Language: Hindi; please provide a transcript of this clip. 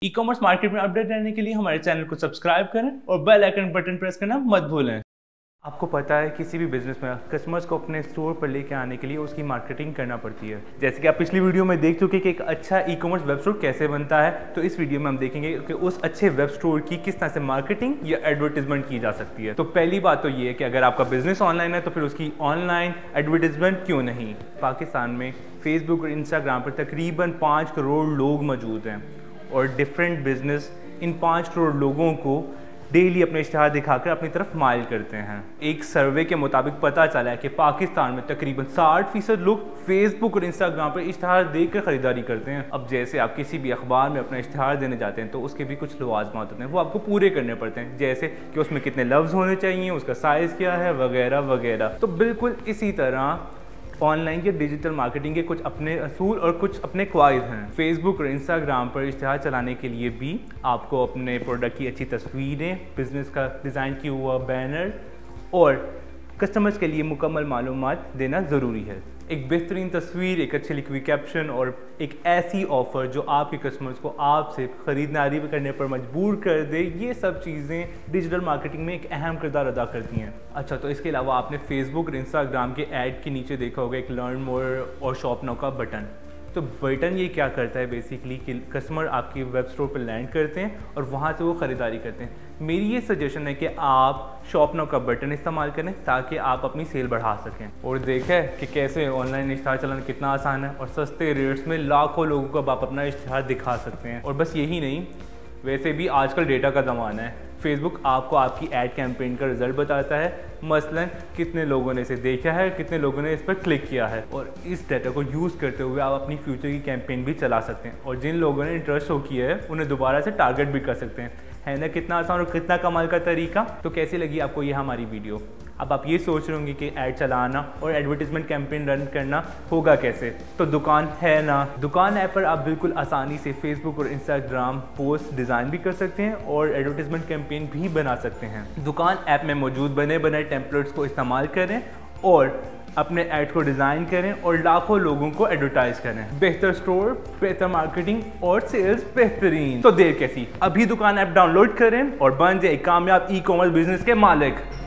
ई कॉमर्स मार्केट में अपडेट रहने के लिए हमारे चैनल को सब्सक्राइब करें और बेल आइकन बटन प्रेस करना मत भूलें। आपको पता है किसी भी बिजनेस में कस्टमर्स को अपने स्टोर पर लेके आने के लिए उसकी मार्केटिंग करना पड़ती है। जैसे कि आप पिछली वीडियो में देख चुके कि एक अच्छा ई कॉमर्स वेब स्टोर कैसे बनता है, तो इस वीडियो में हम देखेंगे कि उस अच्छे वेब स्टोर की किस तरह से मार्केटिंग या एडवर्टीजमेंट की जा सकती है। तो पहली बात तो ये है कि अगर आपका बिजनेस ऑनलाइन है तो फिर उसकी ऑनलाइन एडवर्टीजमेंट क्यों नहीं। पाकिस्तान में फेसबुक और इंस्टाग्राम पर तकरीबन 5 करोड़ लोग मौजूद हैं और डिफरेंट बिजनेस इन 5 करोड़ लोगों को डेली अपने इश्तिहार दिखाकर अपनी तरफ माइल करते हैं। एक सर्वे के मुताबिक पता चला है कि पाकिस्तान में तकरीबन 60% लोग फेसबुक और इंस्टाग्राम पर इश्तिहार देकर ख़रीदारी करते हैं। अब जैसे आप किसी भी अखबार में अपना इश्तिहार देने जाते हैं तो उसके भी कुछ लवाज़मात होते हैं, वो आपको पूरे करने पड़ते हैं, जैसे कि उसमें कितने लफ्ज़ होने चाहिए, उसका साइज़ क्या है, वगैरह वगैरह। तो बिल्कुल इसी तरह ऑनलाइन के डिजिटल मार्केटिंग के कुछ अपने असूल और कुछ अपने क़वाइद हैं। फेसबुक और इंस्टाग्राम पर इश्तिहार चलाने के लिए भी आपको अपने प्रोडक्ट की अच्छी तस्वीरें, बिजनेस का डिज़ाइन किया हुआ बैनर और कस्टमर्स के लिए मुकम्मल मालूमात देना ज़रूरी है। एक बेहतरीन तस्वीर, एक अच्छी लिखी हुई कैप्शन और एक ऐसी ऑफ़र जो आपके कस्टमर्स को आपसे ख़रीदारी करने पर मजबूर कर दे, ये सब चीज़ें डिजिटल मार्केटिंग में एक अहम किरदार अदा करती हैं। अच्छा, तो इसके अलावा आपने फेसबुक और इंस्टाग्राम के ऐड के नीचे देखा होगा एक लर्न मोर और शॉप नाउ का बटन। तो बटन ये क्या करता है बेसिकली कि कस्टमर आपकी वेब स्टोर पर लैंड करते हैं और वहाँ से वो ख़रीदारी करते हैं। मेरी ये सजेशन है कि आप शॉप नाउ का बटन इस्तेमाल करें ताकि आप अपनी सेल बढ़ा सकें। और देखें कि कैसे ऑनलाइन इश्तिहार चलाना कितना आसान है और सस्ते रेट्स में लाखों लोगों को आप अपना इश्तिहार दिखा सकते हैं। और बस यही नहीं, वैसे भी आजकल डेटा का ज़माना है। फेसबुक आपको आपकी ऐड कैंपेन का रिजल्ट बताता है, मसलन कितने लोगों ने इसे देखा है, कितने लोगों ने इस पर क्लिक किया है, और इस डाटा को यूज़ करते हुए आप अपनी फ्यूचर की कैंपेन भी चला सकते हैं और जिन लोगों ने इंटरेस्ट शो किया है उन्हें दोबारा से टारगेट भी कर सकते हैं। है ना कितना आसान और कितना कमाल का तरीका। तो कैसी लगी आपको ये हमारी वीडियो? अब आप ये सोच रहे होंगे कि ऐड चलाना और एडवर्टीजमेंट कैंपेन रन करना होगा कैसे, तो दुकान है ना। दुकान ऐप पर आप बिल्कुल आसानी से फेसबुक और इंस्टाग्राम पोस्ट डिज़ाइन भी कर सकते हैं और एडवर्टीजमेंट कैंपेन भी बना सकते हैं। दुकान ऐप में मौजूद बने बनाए टेम्पलेट्स को इस्तेमाल करें और अपने ऐड को डिज़ाइन करें और लाखों लोगों को एडवर्टाइज करें। बेहतर स्टोर, बेहतर मार्केटिंग और सेल्स बेहतरीन। तो देर कैसी, अभी दुकान ऐप डाउनलोड करें और बन जाए कामयाब ई कॉमर्स बिजनेस के मालिक।